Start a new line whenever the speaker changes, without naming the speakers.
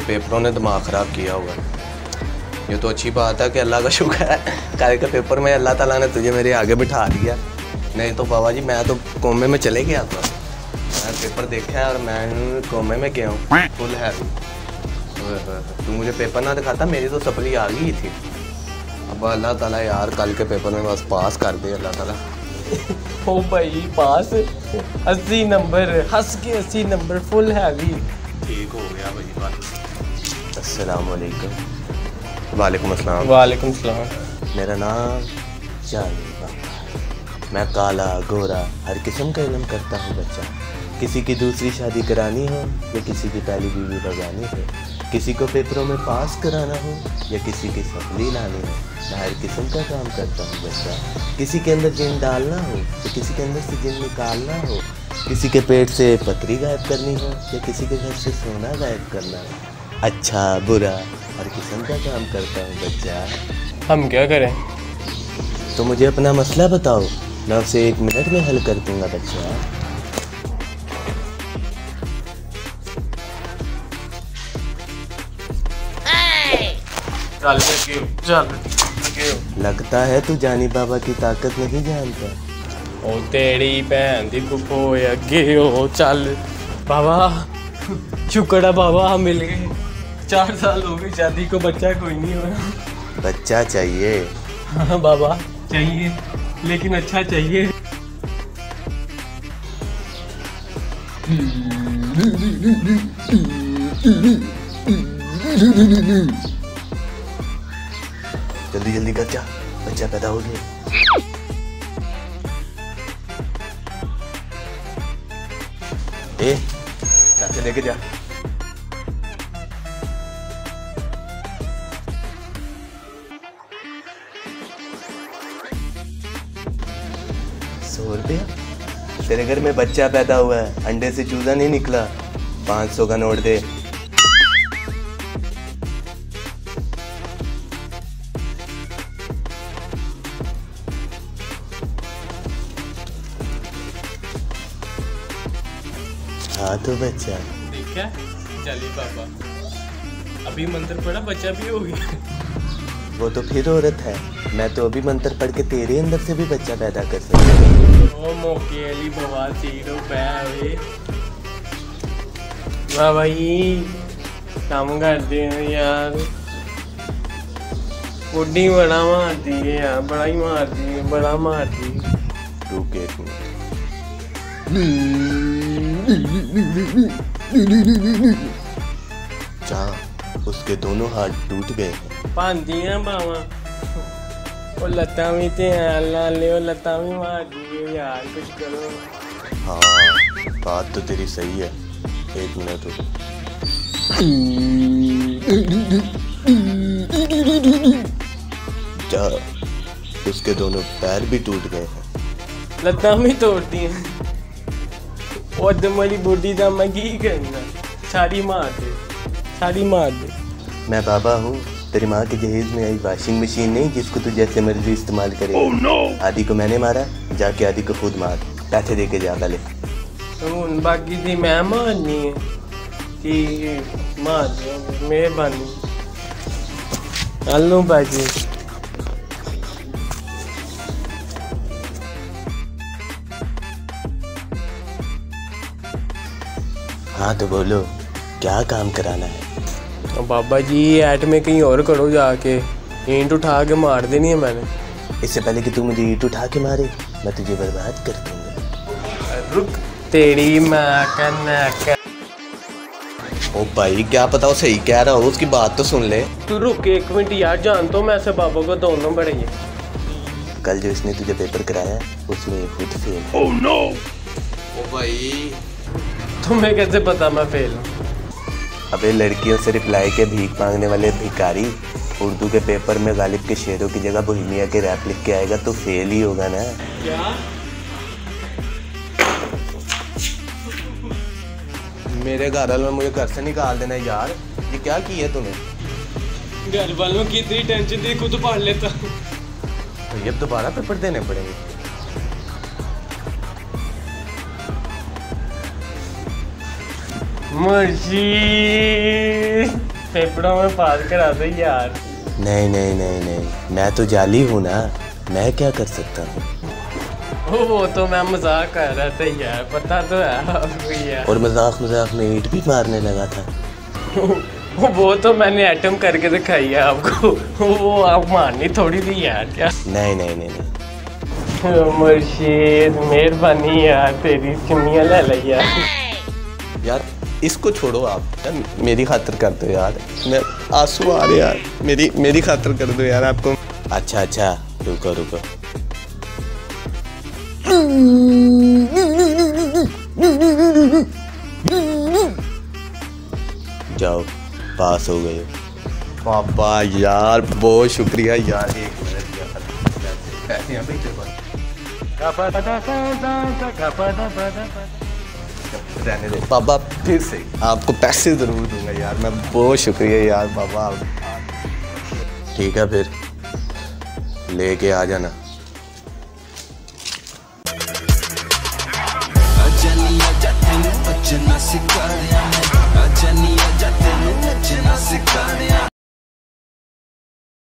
पेपरों ने दिमाग ख़राब किया हुआ। ये तो अच्छी बात है कि अल्लाह का शुक्र है कल के पेपर में अल्लाह ताला ने तुझे मेरे आगे बिठा दिया, नहीं तो बाबा जी मैं तो कोमे में चले गया था। मैं पेपर देखा है और मैं कोमे में गया हूँ फुल है। तू मुझे पेपर ना दिखाता, मेरी तो सप्ली आ गई थी। अब अल्लाह ताला यार कल के पेपर में बस पास कर दे अल्लाह ताला।
ओ भाई पास 80 नंबर, हंस के 80 नंबर, फुल हैवी।
ठीक हो गया भाई बात। अस्सलाम वालेकुम। वालेकुम अस्सलाम।
वालेकुम सलाम।
मेरा नाम जानी बाबा है। मैं काला गोरा हर किस्म का इल्म करता हूँ बच्चा। किसी की दूसरी शादी करानी हो या किसी की पहली बीवी बजानी हो, किसी को पेपरों में पास कराना हो या किसी की सप्ली लानी हो, मैं हर किस्म का काम करता हूँ बच्चा। किसी के अंदर जिन डालना हो तो किसी के अंदर से जिन निकालना हो, किसी के पेट से पथरी गायब करनी हो या किसी के घर से सोना गायब करना हो, अच्छा बुरा हर किस्म का काम करता हूँ बच्चा।
हम क्या करें?
तो मुझे अपना मसला बताओ, मैं उसे 1 मिनट में हल कर दूंगा बच्चा।
चल चल।
लगता है तू जानी बाबा की ताकत नहीं जानता।
ओ तेरी भैन दी फुफो अगे हो। चल बाबा, शुक्र है बाबा हम मिल गए। 4 साल हो गए शादी को, बच्चा कोई नहीं हो रहा।
बच्चा चाहिए?
हाँ बाबा चाहिए, लेकिन अच्छा चाहिए।
जल्दी जल्दी कर जा, बच्चा पैदा हो गया। पैसे लेके जा। ₹100? तेरे घर में बच्चा पैदा हुआ है, अंडे से चूजा नहीं निकला। 500 का नोट दे। हाँ तो बच्चा
देखा, चलिए बाबा अभी मंत्र पढ़ा, बच्चा भी हो गया।
वो तो फिर औरत है, मैं तो अभी मंत्र पढ़ के तेरे अंदर से भी बच्चा पैदा कर सकता हूँ।
ओ मौके वाली बवाल चीरो पे वाह भाई, काम करते हैं यार। बुढ़ी बड़ा मारती है यार, बड़ा ही मारती है, बड़ा मारती है।
रुक 1 मिनट। जहाँ उसके दोनों हाथ टूट गए हैं।
पांदी है बाबा, वो लता भी थे लाले, वो लता भी मार दी यार, कुछ करो।
हाँ बात तो तेरी सही है, 1 मिनट रुक। जा उसके दोनों पैर भी टूट गए हैं।
लता भी तोड़ दी है। और तुम्हारी बूढ़ी दा मैं की करना, सारी मार दे, सारी मार दे।
मैं बाबा हूँ, तेरी माँ के जहेज में आई वॉशिंग मशीन नहीं जिसको तू जैसे मर्जी इस्तेमाल करे। oh, no! आदि को मैंने मारा, जाके आदि को खुद मार। पैसे दे के जा पहले।
तो बाकी थी मैं मारनी है कि मार दो, मेहरबानी। हेलो भाई,
हाँ तो बोलो क्या काम कराना है?
तो बाबा जी ऐट में कहीं और करो जाके, ईंट उठा के मार देनी है मैंने।
इससे पहले कि तू मुझे ईंट उठा के मारे, मैं तुझे बर्बाद कर दूंगा।
रुक तेरी माँ का नाक।
ओ भाई क्या पता वो सही कह रहा हो, उसकी बात तो सुन ले।
तू रुक 1 मिनट यार, जान तो मैं ऐसे बाबा को दोनों बड़े ही।
कल जो इसने तुझे पेपर कराया उसमें खुद फेल। Oh no. ओ भाई
तुम्हें कैसे पता मैं फेल हूँ?
अबे लड़कियों से रिप्लाई के भीख मांगने वाले भिखारी, उर्दू के पेपर में गालिब के शेरों की जगह बोहेमिया के रैप लिख के आएगा तो फेल ही होगा ना।
क्या?
मेरे घर वालों ने मुझे घर से निकाल देना यार, ये क्या किया तूने?
घर वालों की इतनी टेंशन थी, खुद पढ़ लेता।
तो ये दोबारा पेपर देने पड़ेंगे।
मर्जी पेपरों में पास करा दो यार।
नहीं नहीं नहीं नहीं, मैं तो जाली हूँ ना, मैं क्या कर सकता हूँ।
वो तो मैं मजाक कर रहा था यार, पता तो है आपको यार।
और मजाक मजाक में ईंट भी मारने लगा था।
वो तो मैंने एटम करके दिखाई है आपको, वो आप मारनी थोड़ी थी यार। क्या
नहीं नहीं नहीं नहीं,
मुर्शीद मेहरबानी यार, तेरी चुन्नियाँ ले ली यार।
यार इसको छोड़ो आप, यार मेरी खातिर कर दो यार, मैं आंसू आ रहे यार, मेरी खातिर कर दो यार आपको। अच्छा अच्छा, रुको रुको। जाओ, पास हो गए पापा यार, बहुत शुक्रिया यार। एक मिनट यार, रहने दो पापा, फिर से आपको पैसे ज़रूर दूंगा यार, मैं बहुत शुक्रिया यार पापा। ठीक है फिर लेके आ जाना।